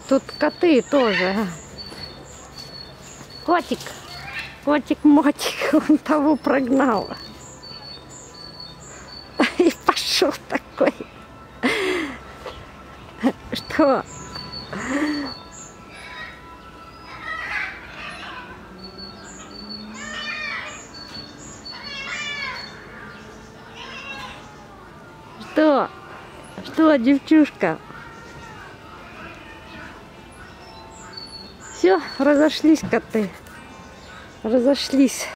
Тут коты тоже. Котик. Котик-мотик. Он того прогнал. И пошел такой. Что? Что? Что, девчушка? Все, разошлись коты. Разошлись.